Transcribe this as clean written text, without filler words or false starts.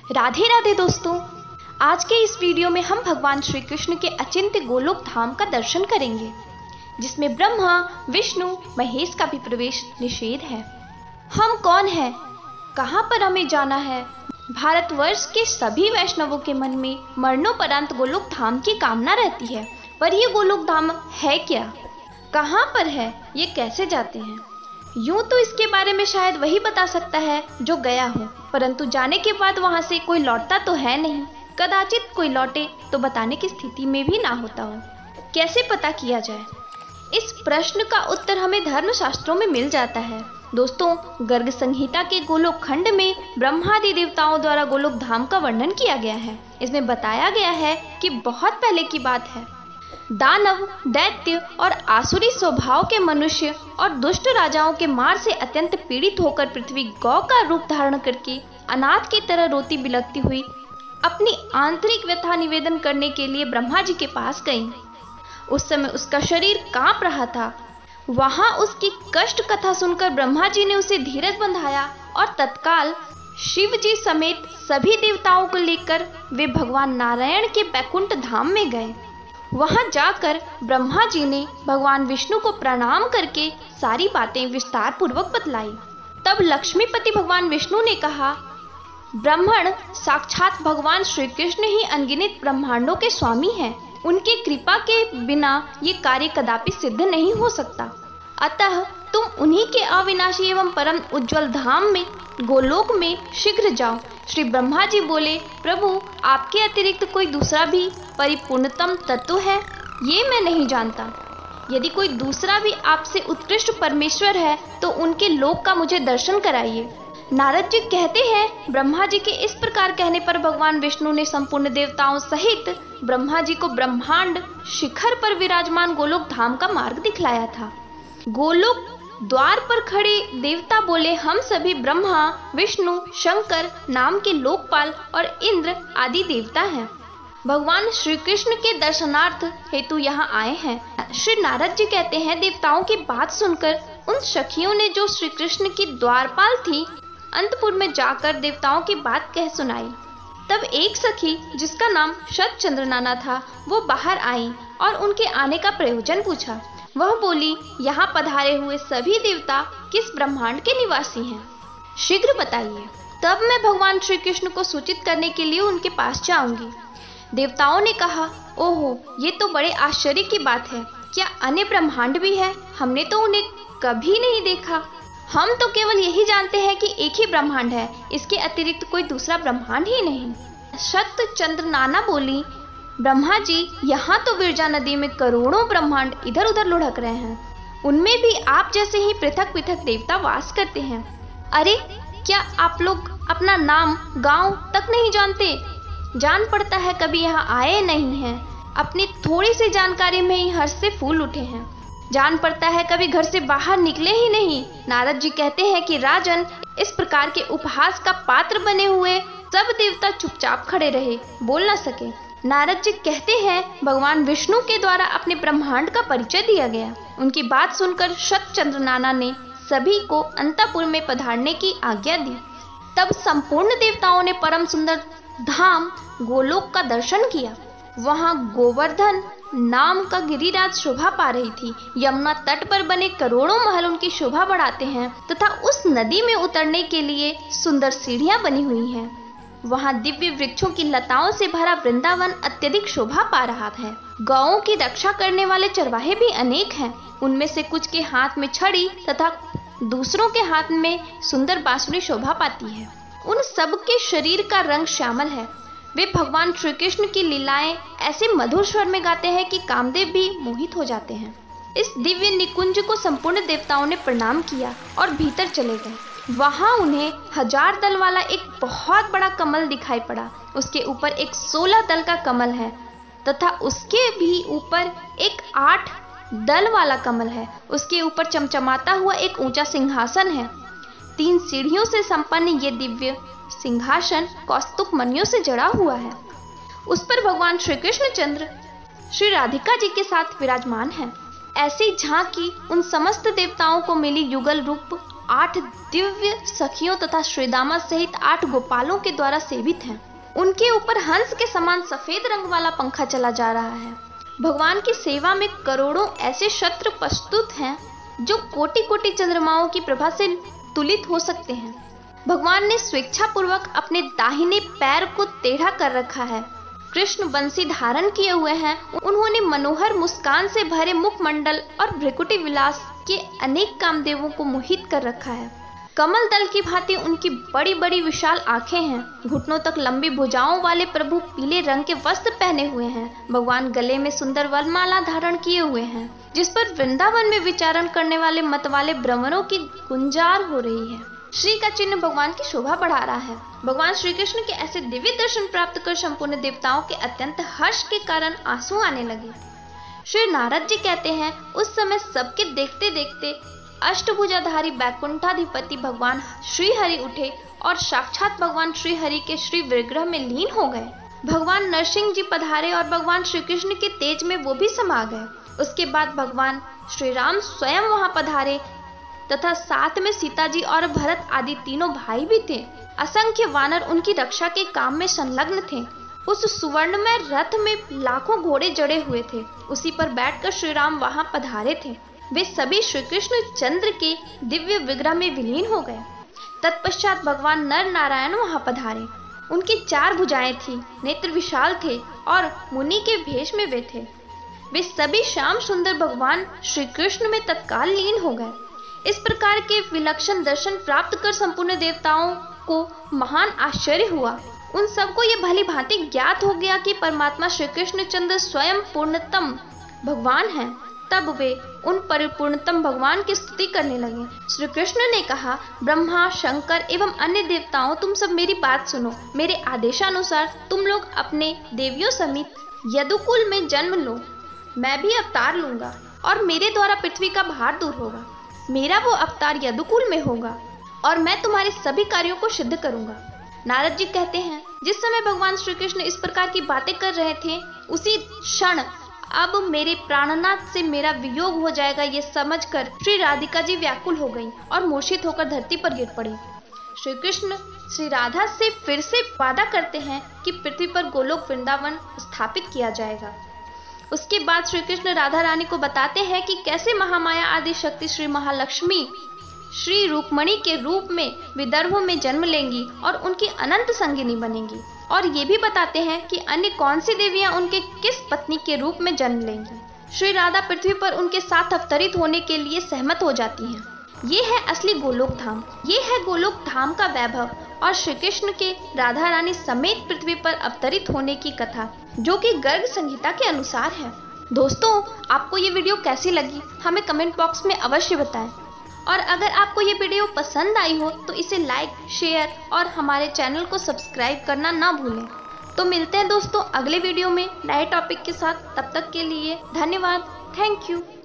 राधे राधे दोस्तों, आज के इस वीडियो में हम भगवान श्री कृष्ण के अचिंत्य गोलोक धाम का दर्शन करेंगे, जिसमें ब्रह्मा, विष्णु, महेश का भी प्रवेश निषेध है। हम कौन हैं, कहां पर हमें जाना है? भारतवर्ष के सभी वैष्णवों के मन में मरणोपरांत गोलोक धाम की कामना रहती है, पर यह गोलोक धाम है क्या, कहां पर है, ये कैसे जाते हैं? यूं तो इसके बारे में शायद वही बता सकता है जो गया हो, परंतु जाने के बाद वहां से कोई लौटता तो है नहीं। कदाचित कोई लौटे तो बताने की स्थिति में भी ना होता हो। कैसे पता किया जाए? इस प्रश्न का उत्तर हमें धर्मशास्त्रों में मिल जाता है। दोस्तों, गर्ग संहिता के गोलोक खंड में ब्रह्मादि देवताओं द्वारा गोलोक धाम का वर्णन किया गया है। इसमें बताया गया है कि बहुत पहले की बात है। दानव, दैत्य और आसुरी स्वभाव के मनुष्य और दुष्ट राजाओं के मार से अत्यंत पीड़ित होकर पृथ्वी गौ का रूप धारण करके अनाथ की तरह रोती बिलखती हुई अपनी आंतरिक व्यथा निवेदन करने के लिए ब्रह्मा जी के पास गई। उस समय उसका शरीर कांप रहा था। वहां उसकी कष्ट कथा सुनकर ब्रह्मा जी ने उसे धीरज बंधाया और तत्काल शिव जी समेत सभी देवताओं को लेकर वे भगवान नारायण के बैकुंठ धाम में गए। वहां जाकर ब्रह्मा जी ने भगवान विष्णु को प्रणाम करके सारी बातें विस्तार पूर्वक बतलाई। तब लक्ष्मीपति भगवान विष्णु ने कहा, ब्राह्मण साक्षात भगवान श्री कृष्ण ही अनगिनत ब्रह्मांडों के स्वामी हैं। उनकी कृपा के बिना ये कार्य कदापि सिद्ध नहीं हो सकता। अतः तुम उन्हीं के अविनाशी एवं परम उज्जवल धाम में गोलोक में शीघ्र जाओ। श्री ब्रह्मा जी बोले, प्रभु, आपके अतिरिक्त कोई दूसरा भी परिपूर्णतम तत्व है, ये मैं नहीं जानता। यदि कोई दूसरा भी आपसे उत्कृष्ट परमेश्वर है तो उनके लोक का मुझे दर्शन कराइए। नारद जी कहते हैं, ब्रह्मा जी के इस प्रकार कहने पर भगवान विष्णु ने संपूर्ण देवताओं सहित ब्रह्मा जी को ब्रह्मांड शिखर पर विराजमान गोलोक धाम का मार्ग दिखलाया था। गोलोक द्वार पर खड़े देवता बोले, हम सभी ब्रह्मा, विष्णु, शंकर नाम के लोकपाल और इंद्र आदि देवता हैं। भगवान श्री कृष्ण के दर्शनार्थ हेतु यहाँ आए हैं। श्री नारद जी कहते हैं, देवताओं की बात सुनकर उन सखियों ने जो श्री कृष्ण की द्वारपाल थी अंतपुर में जाकर देवताओं की बात कह सुनाई। तब एक सखी जिसका नाम शतचंद्र नाना था, वो बाहर आई और उनके आने का प्रयोजन पूछा। वह बोली, यहाँ पधारे हुए सभी देवता किस ब्रह्मांड के निवासी हैं, शीघ्र बताइए। तब मैं भगवान श्री कृष्ण को सूचित करने के लिए उनके पास जाऊंगी। देवताओं ने कहा, ओहो, ये तो बड़े आश्चर्य की बात है। क्या अन्य ब्रह्मांड भी है? हमने तो उन्हें कभी नहीं देखा। हम तो केवल यही जानते हैं कि एक ही ब्रह्मांड है, इसके अतिरिक्त कोई दूसरा ब्रह्मांड ही नहीं। शतचंद्र नाना बोली, ब्रह्मा जी, यहाँ तो विरजा नदी में करोड़ों ब्रह्मांड इधर उधर लुढ़क रहे हैं। उनमें भी आप जैसे ही पृथक पृथक देवता वास करते हैं। अरे, क्या आप लोग अपना नाम, गांव तक नहीं जानते? जान पड़ता है कभी यहाँ आए नहीं हैं। अपनी थोड़ी सी जानकारी में ही हर्ष से फूल उठे हैं। जान पड़ता है कभी घर से बाहर निकले ही नहीं। नारद जी कहते हैं कि राजन, इस प्रकार के उपहास का पात्र बने हुए सब देवता चुपचाप खड़े रहे, बोल न सके। नारद जी कहते हैं, भगवान विष्णु के द्वारा अपने ब्रह्मांड का परिचय दिया गया। उनकी बात सुनकर शतचंद्र नाना ने सभी को अंतपुर में पधारने की आज्ञा दी। तब संपूर्ण देवताओं ने परम सुंदर धाम गोलोक का दर्शन किया। वहां गोवर्धन नाम का गिरिराज शोभा पा रही थी। यमुना तट पर बने करोड़ों महल उनकी शोभा बढ़ाते हैं तथा उस नदी में उतरने के लिए सुंदर सीढ़ियां बनी हुई हैं। वहां दिव्य वृक्षों की लताओं से भरा वृंदावन अत्यधिक शोभा पा रहा है। गौओं की रक्षा करने वाले चरवाहे भी अनेक हैं। उनमें से कुछ के हाथ में छड़ी तथा दूसरों के हाथ में सुंदर बांसुरी शोभा पाती है। उन सब के शरीर का रंग श्यामल है। वे भगवान श्री कृष्ण की लीलाएं ऐसे मधुर स्वर में गाते हैं कि कामदेव भी मोहित हो जाते हैं। इस दिव्य निकुंज को संपूर्ण देवताओं ने प्रणाम किया और भीतर चले गए। वहां उन्हें 1000 दल वाला एक बहुत बड़ा कमल दिखाई पड़ा। उसके ऊपर एक 16 दल का कमल है तथा उसके भी ऊपर एक 8 दल वाला कमल है। उसके ऊपर चमचमाता हुआ एक ऊंचा सिंहासन है। 3 सीढ़ियों से संपन्न ये दिव्य सिंहासन कौस्तुभ मणियों से जड़ा हुआ है। उस पर भगवान श्री कृष्णचंद्र श्री राधिका जी के साथ विराजमान हैं। ऐसी झांकी उन समस्त देवताओं को मिली युगल रूप 8 दिव्य सखियों तथा श्रीदामा सहित 8 गोपालों के द्वारा सेवित हैं। उनके ऊपर हंस के समान सफेद रंग वाला पंखा चला जा रहा है। भगवान की सेवा में करोड़ों ऐसे शस्त्र प्रस्तुत हैं जो कोटि-कोटि चंद्रमाओं की प्रभा से तुलित हो सकते हैं। भगवान ने स्वेच्छापूर्वक अपने दाहिने पैर को टेढ़ा कर रखा है। कृष्ण बंसी धारण किए हुए हैं। उन्होंने मनोहर मुस्कान से भरे मुखमंडल और भ्रिकुटी विलास के अनेक कामदेवों को मोहित कर रखा है। कमल दल की भांति उनकी बड़ी बड़ी विशाल आंखें हैं। घुटनों तक लंबी भुजाओं वाले प्रभु पीले रंग के वस्त्र पहने हुए हैं। भगवान गले में सुंदर वरमाला धारण किए हुए हैं, जिस पर वृंदावन में विचरण करने वाले मतवाले भ्रमरों की गुंजार हो रही है। श्री का चिन्ह भगवान की शोभा बढ़ा रहा है। भगवान श्री कृष्ण के ऐसे दिव्य दर्शन प्राप्त कर संपूर्ण देवताओं के अत्यंत हर्ष के कारण आंसू आने लगे। श्री नारद जी कहते हैं, उस समय सबके देखते देखते अष्टभुजाधारी बैकुंठाधिपति भगवान श्री हरि उठे और साक्षात भगवान श्री हरि के श्री विग्रह में लीन हो गए। भगवान नरसिंह जी पधारे और भगवान श्री कृष्ण के तेज में वो भी समा गए। उसके बाद भगवान श्री राम स्वयं वहां पधारे तथा साथ में सीता जी और भरत आदि तीनों भाई भी थे। असंख्य वानर उनकी रक्षा के काम में संलग्न थे। उस सुवर्णमय रथ में लाखों घोड़े जड़े हुए थे। उसी पर बैठकर श्री राम वहां पधारे थे। वे सभी श्री कृष्ण चंद्र के दिव्य विग्रह में विलीन हो गए। तत्पश्चात भगवान नर नारायण वहां पधारे। उनकी 4 भुजाएं थी, नेत्र विशाल थे और मुनि के भेष में वे थे। वे सभी श्याम सुंदर भगवान श्री कृष्ण में तत्काल लीन हो गए। इस प्रकार के विलक्षण दर्शन प्राप्त कर संपूर्ण देवताओं को महान आश्चर्य हुआ। उन सबको ये भली भांति ज्ञात हो गया कि परमात्मा श्री कृष्ण चंद्र स्वयं पूर्णतम भगवान हैं। तब वे उन परिपूर्णतम भगवान की स्तुति करने लगे। श्री कृष्ण ने कहा, ब्रह्मा, शंकर एवं अन्य देवताओं, तुम सब मेरी बात सुनो। मेरे आदेशानुसार तुम लोग अपने देवियों समेत यदुकुल में जन्म लो। मैं भी अवतार लूंगा और मेरे द्वारा पृथ्वी का भार दूर होगा। मेरा वो अवतार यदुकुल में होगा और मैं तुम्हारे सभी कार्यों को सिद्ध करूंगा। नारद जी कहते हैं, जिस समय भगवान श्री कृष्ण इस प्रकार की बातें कर रहे थे, उसी क्षण अब मेरे प्राणनाथ से मेरा वियोग हो जाएगा, ये समझकर श्री राधिका जी व्याकुल हो गईं और मूर्छित होकर धरती पर गिर पड़ी। श्री कृष्ण श्री राधा से फिर से वादा करते हैं कि पृथ्वी पर गोलोक वृंदावन स्थापित किया जाएगा। उसके बाद श्री कृष्ण राधा रानी को बताते हैं कि कैसे महामाया आदि शक्ति श्री महालक्ष्मी श्री रूपमणि के रूप में विदर्भों में जन्म लेंगी और उनकी अनंत संगिनी बनेंगी। और ये भी बताते हैं कि अन्य कौन सी देवियां उनके किस पत्नी के रूप में जन्म लेंगी। श्री राधा पृथ्वी पर उनके साथ अवतरित होने के लिए सहमत हो जाती हैं। ये है असली गोलोक धाम। ये है गोलोक धाम का वैभव और श्री कृष्ण के राधा रानी समेत पृथ्वी पर अवतरित होने की कथा, जो कि गर्ग संहिता के अनुसार है। दोस्तों, आपको ये वीडियो कैसी लगी हमें कमेंट बॉक्स में अवश्य बताएं। और अगर आपको ये वीडियो पसंद आई हो तो इसे लाइक, शेयर और हमारे चैनल को सब्सक्राइब करना ना भूलें। तो मिलते हैं दोस्तों अगले वीडियो में नए टॉपिक के साथ। तब तक के लिए धन्यवाद। Thank you.